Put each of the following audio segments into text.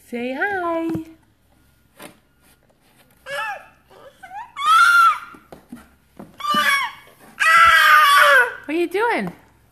Say hi. What are you doing?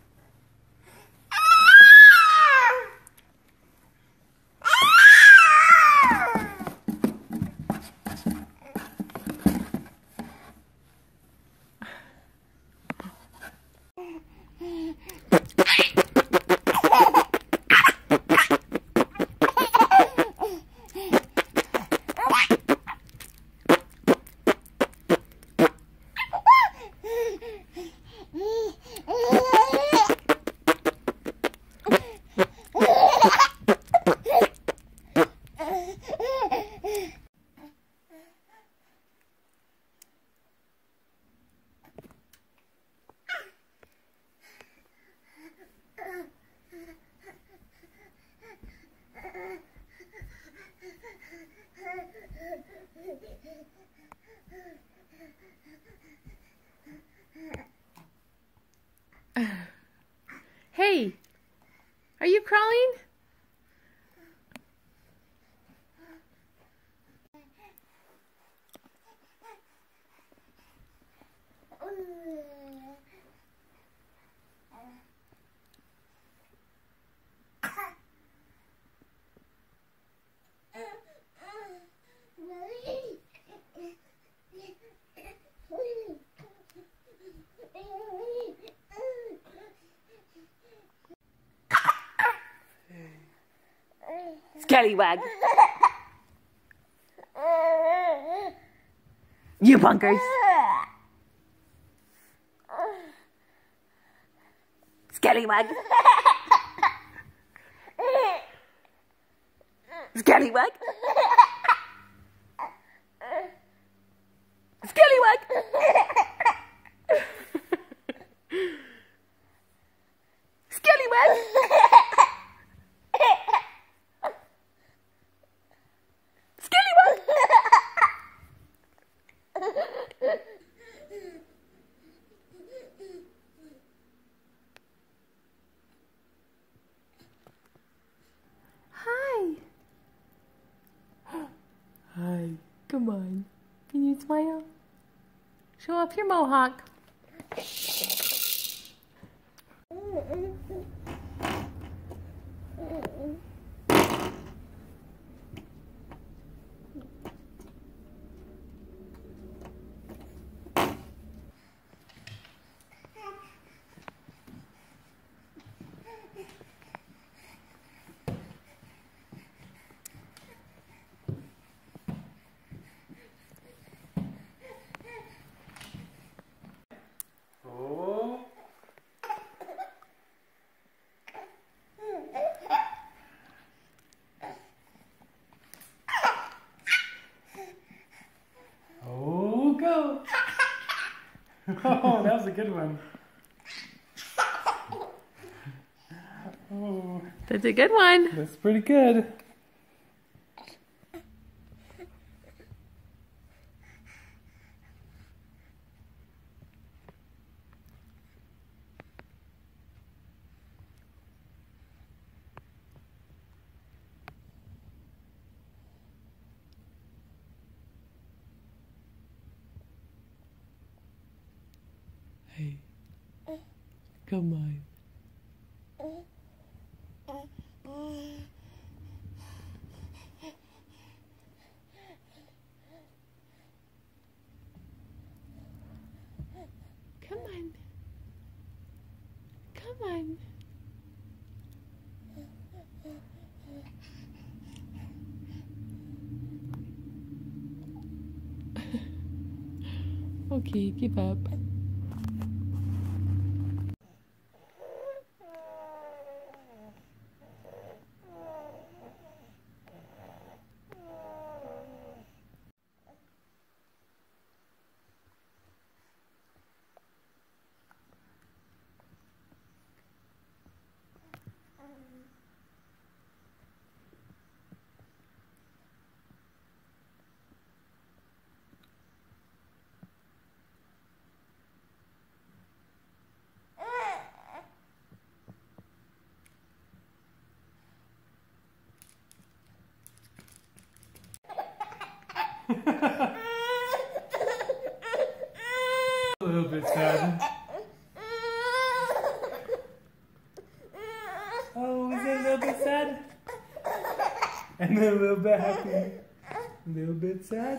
Hey, are you crawling? Scallywag. You bunkers. Scallywag. Scallywag. Scallywag. Scallywag. Hi. Hi. Come on. Can you smile? Show off your mohawk. Oh, that was a good one. Oh, That's a good one. that's pretty good. Hey, come on. Come on. Come on. Okay, give up. And then a little bit happy. A little bit sad.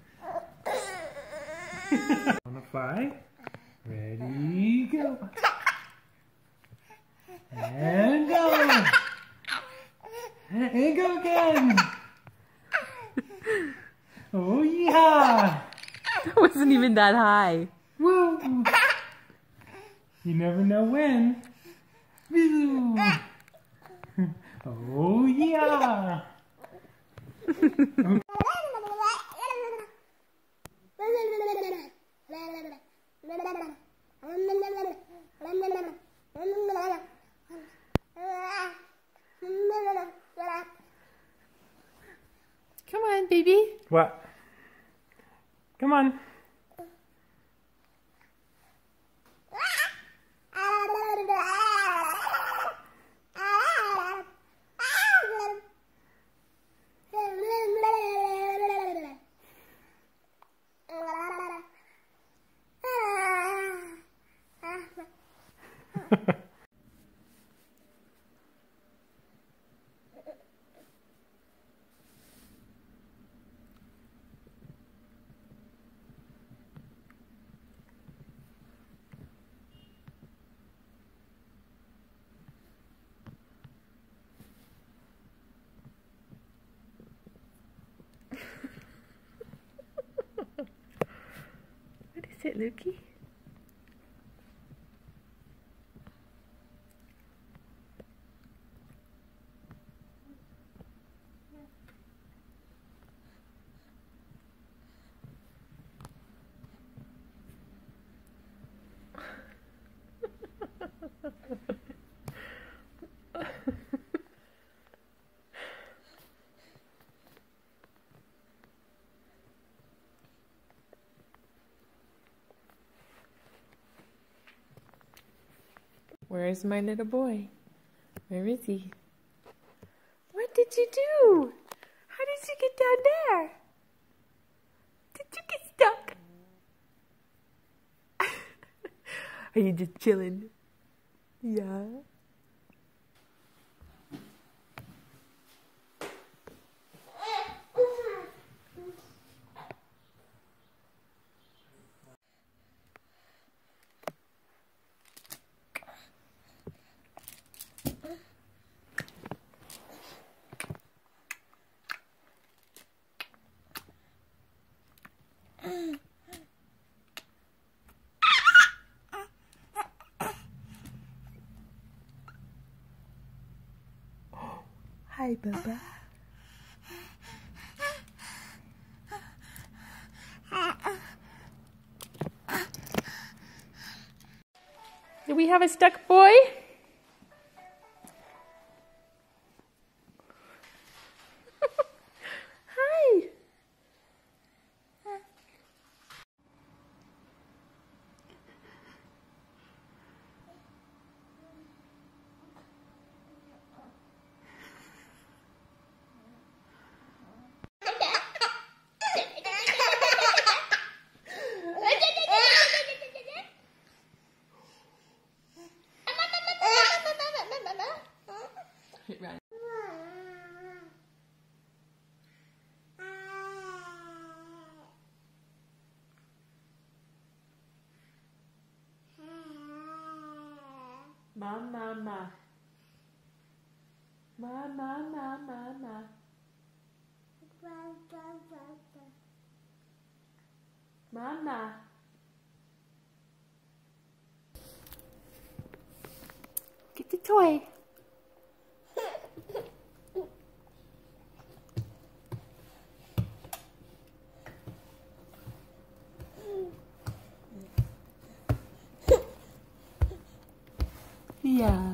Wanna fly? Ready, go. And go. And go again. Oh yeah. That wasn't even that high. Woo. You never know when. Woo. Oh yeah. Come on, baby. What? Come on. What is it, Lukey? Where is my little boy? Where is he? What did you do? How did you get down there? Did you get stuck? Are you just chilling? Yeah. Hi, Baba. Do we have a stuck boy? Hi. Right. Mama. Mama. Mama. Get the toy. Yeah.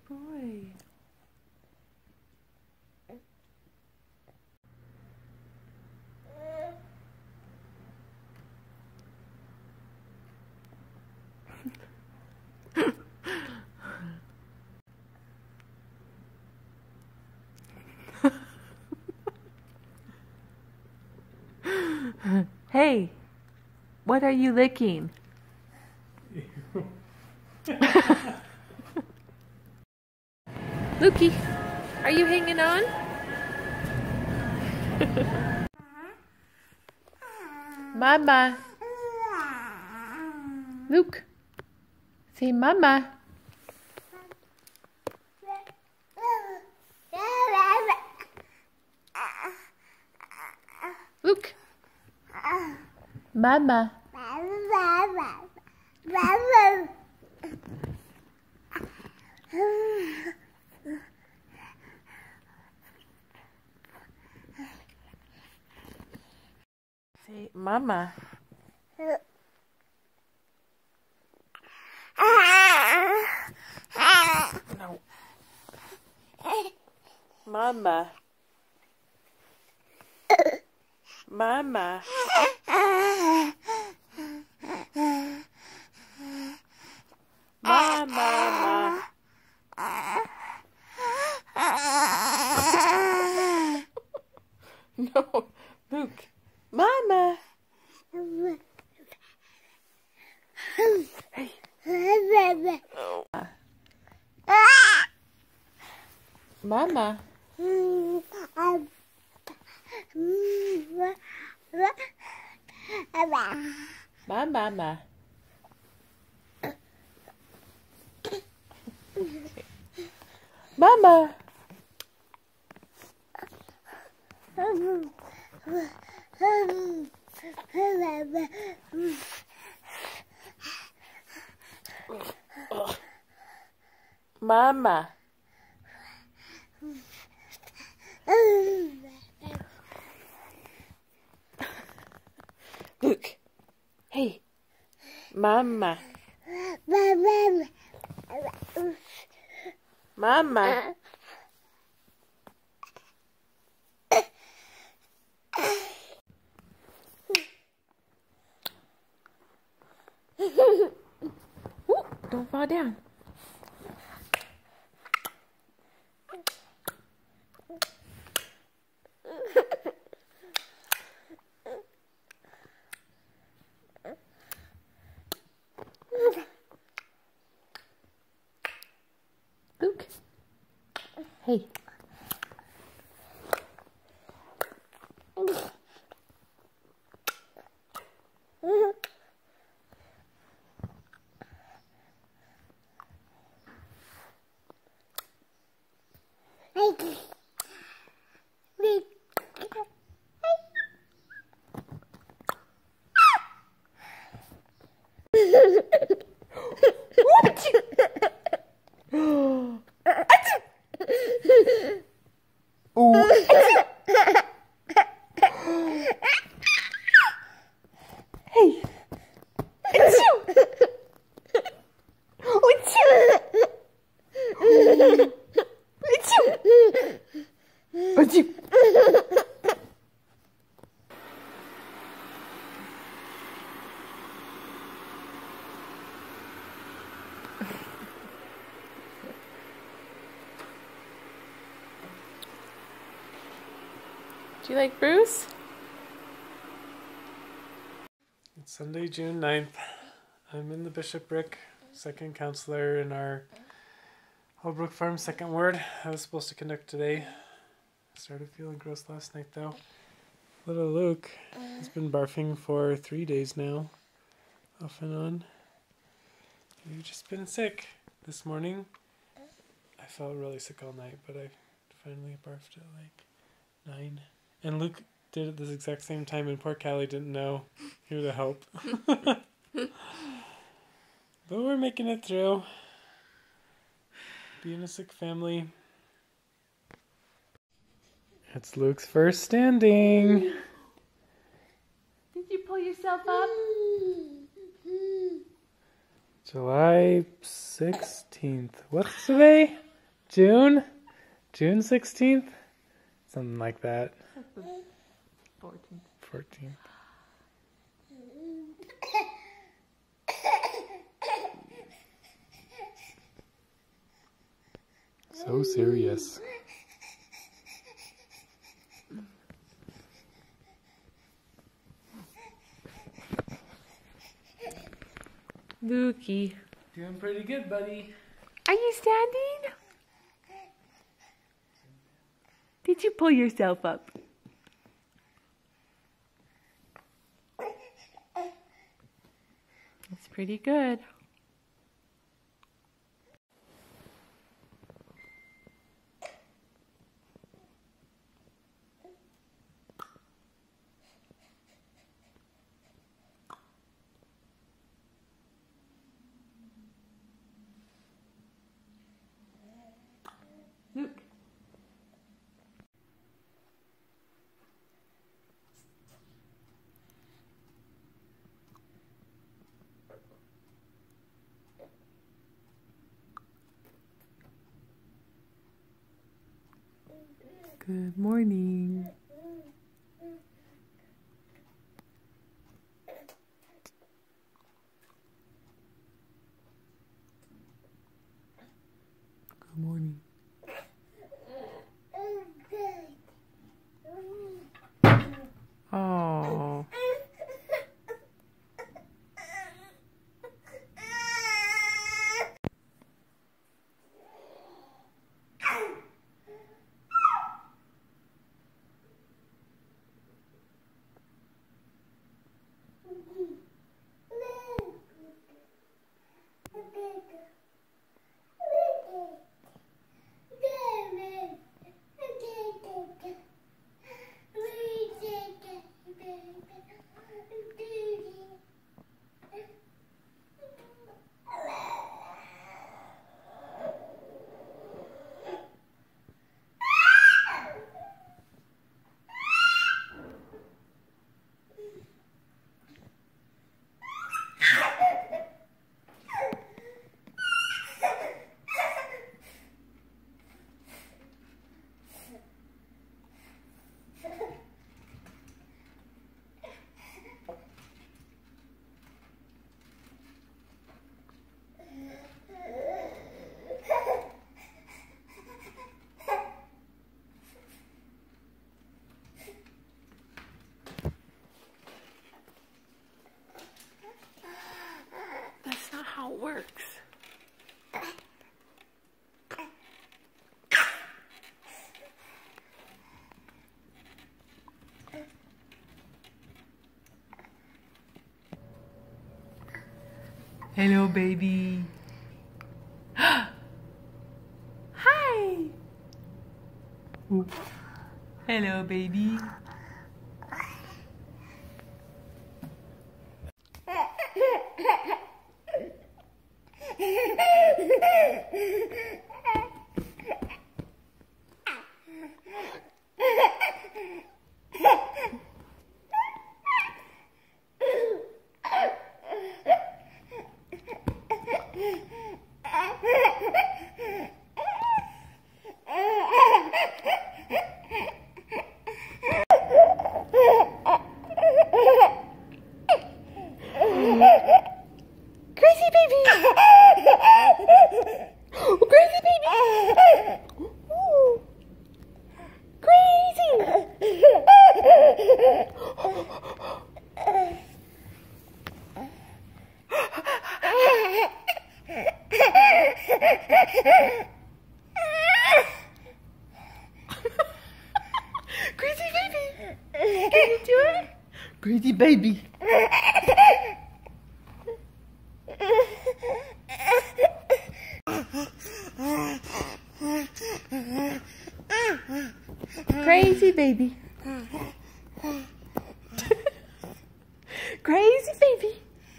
boy. Hey, what are you licking? Lukey, are you hanging on? Mama. Luke, say mama. Luke. Mama. Say mama. No. Mama. Mama. Mama. No, Luke. Mama. Hey. Oh. Mama. Mama. Mama. Mama. Look. Hey. Mama. Mama. Ooh, don't fall down. Luke. Hey. Hey. Do you like Bruce? It's Sunday, June 9th. I'm in the bishopric, second counselor in our Holbrook Farm second ward. I was supposed to conduct today. Started feeling gross last night though. Little Luke has been barfing for 3 days now, off and on. We've just been sick. This morning, I felt really sick all night, but I finally barfed at like 9. And Luke did it at this exact same time, and poor Callie didn't know who to help. But we're making it through. Being a sick family. It's Luke's first standing. Did you pull yourself up? July 16th. What's today? June 16th? Something like that. 14th. So serious. Lukey. Doing pretty good, buddy. Are you standing? Did you pull yourself up? That's pretty good. Luke. Good morning. Good morning. Oh. That's not how it works. Hello, baby. Hi. Ooh. Hello, baby. Crazy baby! Crazy baby! Ooh. Crazy! Crazy baby! Can you do it? Crazy baby! Crazy baby. Crazy baby.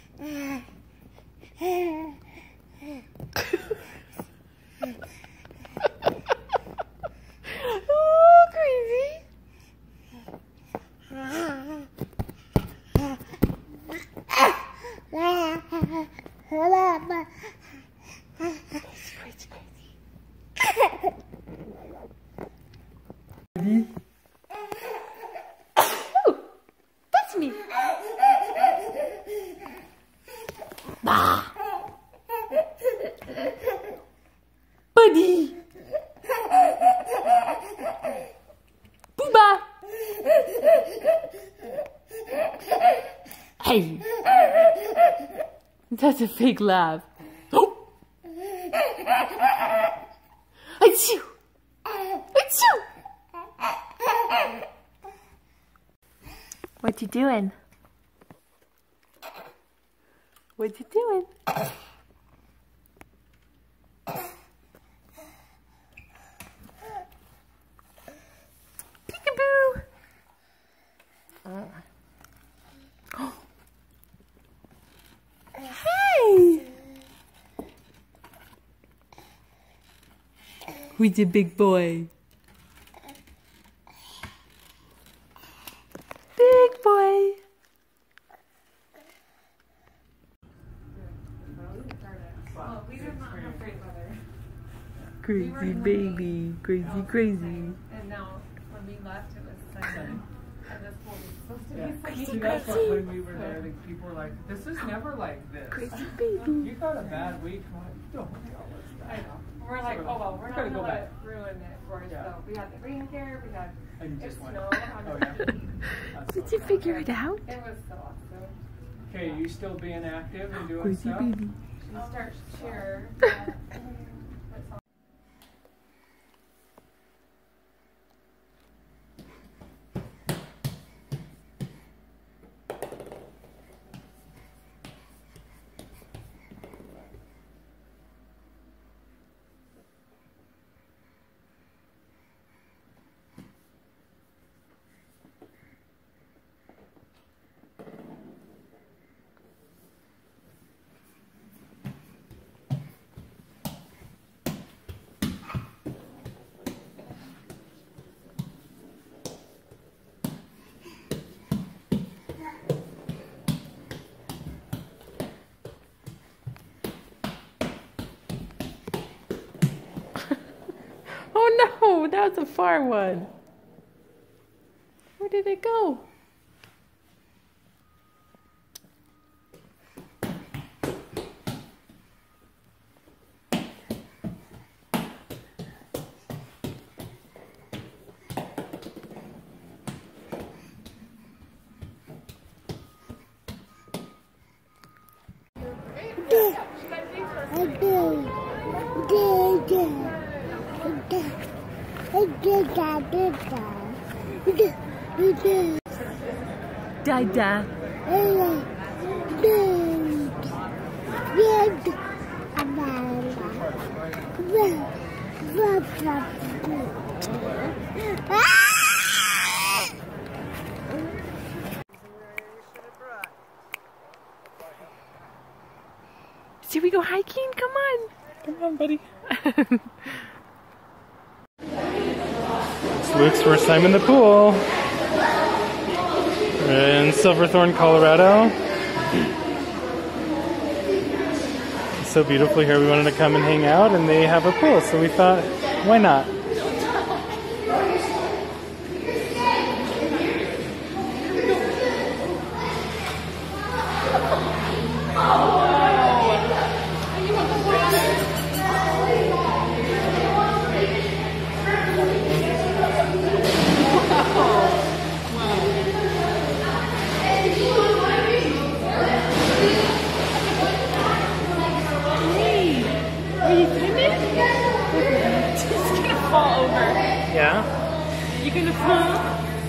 Oh, crazy. Crazy, crazy. Oh, that's me. Bah. Buddy. Booba. Hey. That's a fake laugh. Oh. Achoo. Achoo. What you doing? What you doing? Peekaboo! Hey! Who's the big boy? Big boy! Crazy baby, crazy. And now, when we left, it was Sunday. And this school was supposed to be See, that's what, when we were there, the people were like, this is never like this. Crazy baby. You got a bad week. I'm like, don't tell us that. I know. We're like, oh well, we're not gotta going to go let back. it ruin it for us. Yeah. So we had the rain here, we had And you it just went. snowed. Oh, yeah. That's Did so you figure it out? It was so awesome. Okay, you still being active and doing Crazy stuff? baby. She starts cheer. Oh no, that was a far one. Where did it go? Dada. Should we go hiking? Come on. Come on, buddy. It's Luke's first time in the pool. We're in Silverthorne, Colorado. It's so beautiful here. We wanted to come and hang out, and they have a pool, so we thought, why not? Fall over. Yeah? You gonna fall?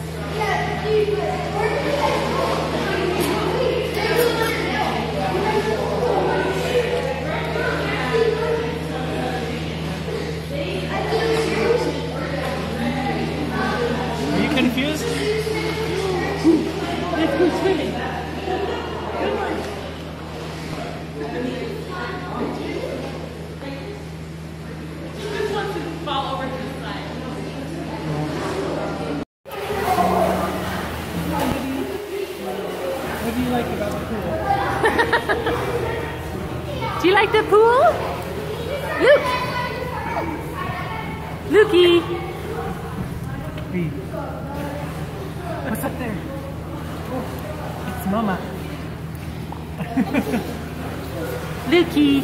Are you confused? Let's go swimming. Fall over to the side. What do you like about the pool? Do you like the pool? Luke! Lukey! Lukey. What's up there? Oh, it's Mama. Lukey.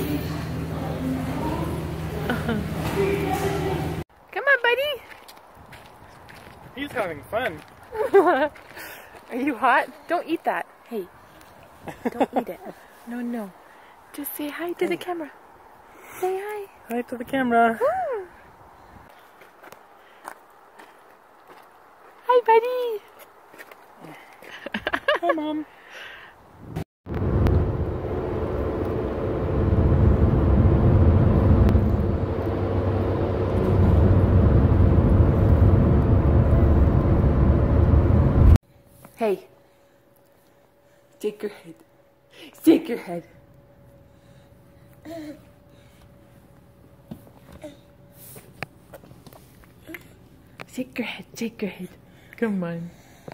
Come on, buddy. He's having fun. Are you hot? Don't eat that. Hey, don't eat it. No, no. Just say hi to the camera. Say hi. Hi to the camera. Hi, buddy. Hi, Mom. Hey. Shake your head. Shake your head. Shake your head. Shake your head. Come on.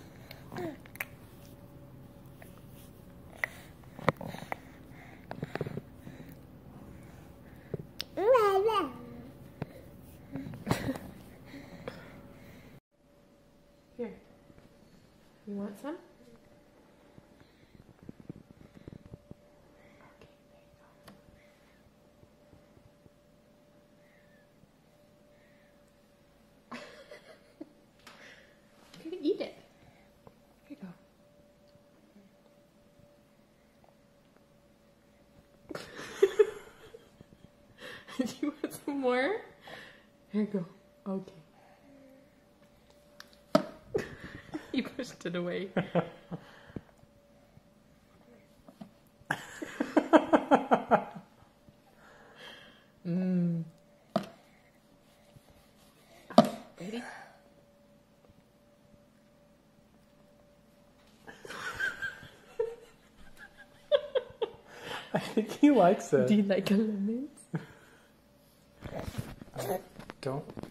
Here. You want some? Okay, there you go. Eat it. Here you go. Do you want some more? Here you go. Okay. He pushed it away. Ready? I think he likes it. Do you like a lemon? Don't